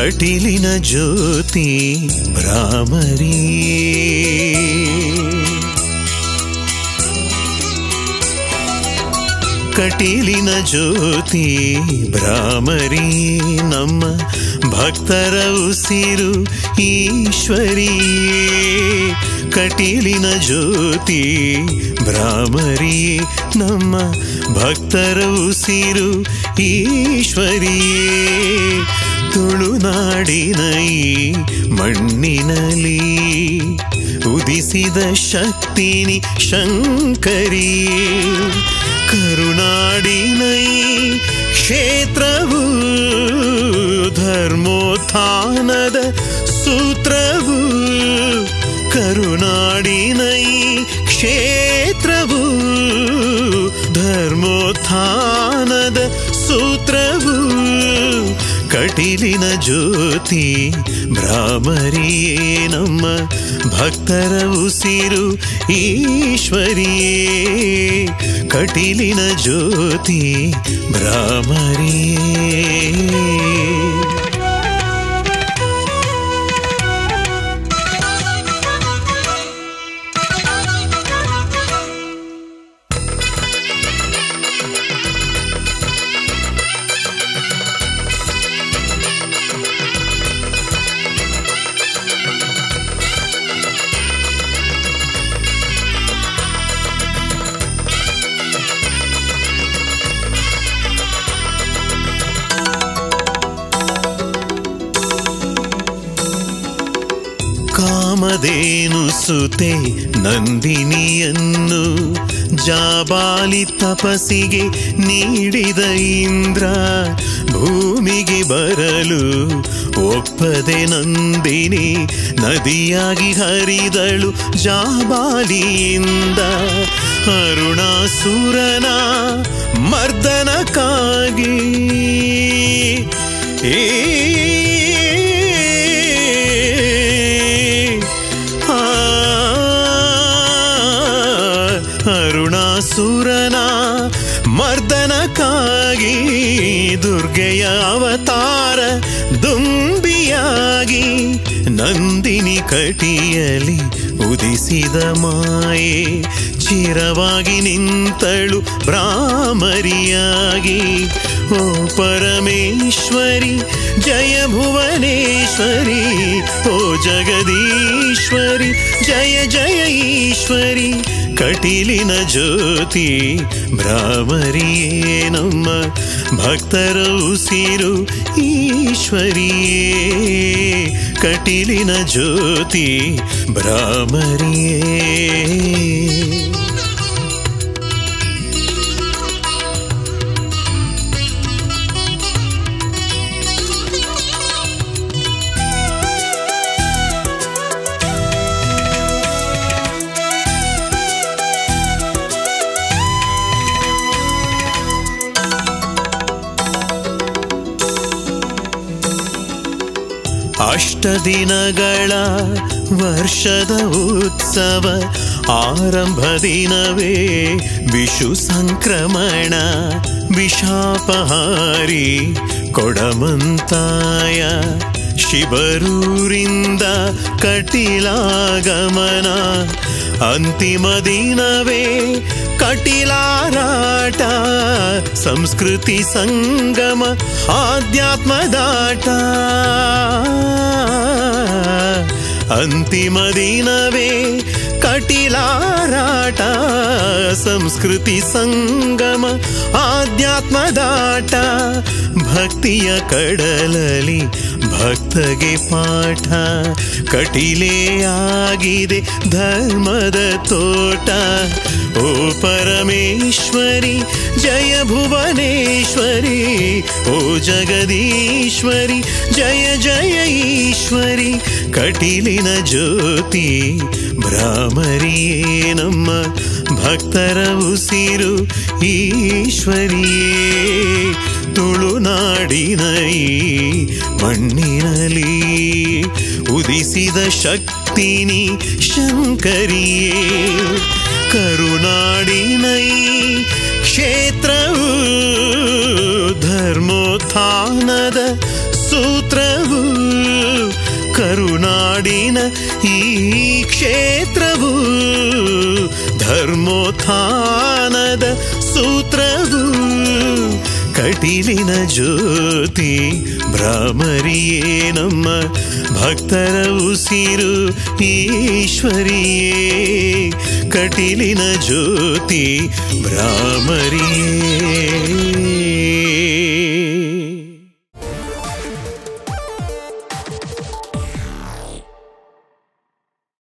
ಕಟೀಲಿನ ಜ್ಯೋತಿ ಭ್ರಾಮರಿ. ಕಟೀಲಿನ ಜ್ಯೋತಿ ಭ್ರಾಮರಿ ನಮ್ಮ ಭಕ್ತರ ಉಸಿರು ಈಶ್ವರಿಯೇ. ಕಟೀಲಿನ ಜ್ಯೋತಿ ಭ್ರಾಮರಿ ನಮ್ಮ ಭಕ್ತರ ಉಸಿರು ಈಶ್ವರಿಯೇ. ತುಳುನಾಡಿನ ಈ ಮಣ್ಣಿನಲ್ಲಿ ಉದಿಸಿದ ಶಕ್ತಿನಿ ಶಂಕರಿಯೇ. ಕರುನಾಡಿನ ಈ ಕ್ಷೇತ್ರವು ಧರ್ಮೋತ್ಥಾನದ ಸೂತ್ರವು. ಕರುನಾಡಿನ ಈ ಕ್ಷೇತ್ರವು ಧರ್ಮೋತ್ಥಾನದ ಸೂತ್ರವು. ಕಟೀಲಿನ ಜ್ಯೋತಿ ಭ್ರಾಮರಿಯೇ ನಮ್ಮ ಭಕ್ತರ ಉಸಿರು ಈಶ್ವರಿಯೇ. ಕಟೀಲಿನ ಜ್ಯೋತಿ ಭ್ರಾಮರಿಯೇ. ಕಾಮಧೇನು ಸುತೆ ನಂದಿನಿಯನ್ನು ಜಾಬಾಲಿ ತಪಸ್ಸಿಗೆ ನೀಡಿದ ಇಂದ್ರ ಭೂಮಿಗೆ ಬರಲು ಒಪ್ಪದೆ ನಂದಿನಿ ನದಿಯಾಗಿ ಹರಿದಳು ಜಾಬಾಲಿಯಿಂದ. ಅರುಣಾಸುರನ ಮರ್ದನಕ್ಕಾಗಿ ಅರುಣಾಸುರನ ಮರ್ದನಕ್ಕಾಗಿ ದುರ್ಗೆಯ ಅವತಾರ ದುಂಬಿಯಾಗಿ ನಂದಿನಿ ಕಟಿಯಲಿ ಉದಿಸಿದ ಮಾಯೆ ಚಿರವಾಗಿ ನಿಂತಳು ಭ್ರಾಮರಿಯಾಗಿ. ಓ ಪರಮೇಶ್ವರಿ ಜಯ ಭುವನೇಶ್ವರಿ, ಓ ಜಗದೀಶ್ವರಿ ಜಯ ಜಯ ಈಶ್ವರಿ. ಕಟೀಲಿನ ಜ್ಯೋತಿ ಭ್ರಾಮರಿಯೇ ನಮ್ಮ ಭಕ್ತರ ಉಸಿರು ಈಶ್ವರಿಯೇ. ಕಟೀಲಿನ ಜ್ಯೋತಿ ಭ್ರಾಮರಿಯೇ. ಅಷ್ಟದಿನಗಳ ವರ್ಷದ ಉತ್ಸವ ಆರಂಭ ದಿನವೇ ವಿಷು ಸಂಕ್ರಮಣ. ವಿಷಾಪಹಾರಿ ಕೊಡಮಂತಾಯ ಶಿಬರೂರಿಂದ ಕಟೀಲಾಗಮನ. ಅಂತಿಮ ದಿನವೇ ಕಟೀಲಾರಾಟ ಸಂಸ್ಕೃತಿ ಸಂಗಮ ಆಧ್ಯಾತ್ಮದಾಟ. ಅಂತಿಮ ದಿನವೇ ಕಟೀಲಾರಾಟ ಸಂಸ್ಕೃತಿ ಸಂಗಮ ಆಧ್ಯಾತ್ಮದಾಟ. ಭಕ್ತಿಯ ಕಡಲಲ್ಲಿ ಭಕ್ತಗೆ ಪಾಠ ಕಟೀಲೇ ಆಗಿದೆ ಧರ್ಮದ ತೋಟ. ಓ ಪರಮೇಶ್ವರಿ ಜಯ ಭುವನೇಶ್ವರಿ, ಓ ಜಗದೀಶ್ವರಿ ಜಯ ಜಯ ಈಶ್ವರಿ. ಕಟೀಲಿನ ಜ್ಯೋತಿ ಭ್ರಾಮರಿಯೇ ನಮ್ಮ ಭಕ್ತರ ಉಸಿರು ಈಶ್ವರಿಯೇ. ತುಳುನಾಡಿನ ಈ ಮಣ್ಣಿನಲ್ಲಿ ಉದಿಸಿದ ಶಕ್ತಿನಿ ಶಂಕರಿಯೇ. ಕರುನಾಡಿನ ಈ ಕ್ಷೇತ್ರವು ಧರ್ಮೋತ್ಥಾನದ ಸೂತ್ರವು. ಕರುನಾಡಿನ ಈ ಕ್ಷೇತ್ರವು ಧರ್ಮೋತ್ಥಾನದ ಸೂತ್ರವು ಕಟೀಲಿನ ಜ್ಯೋತಿ ಭ್ರಾಮರಿಯೇ ನಮ್ಮ ಭಕ್ತರ ಉಸಿರು ಈಶ್ವರಿಯೇ ಕಟೀಲಿನ ಜ್ಯೋತಿ ಭ್ರಾಮರಿಯೇ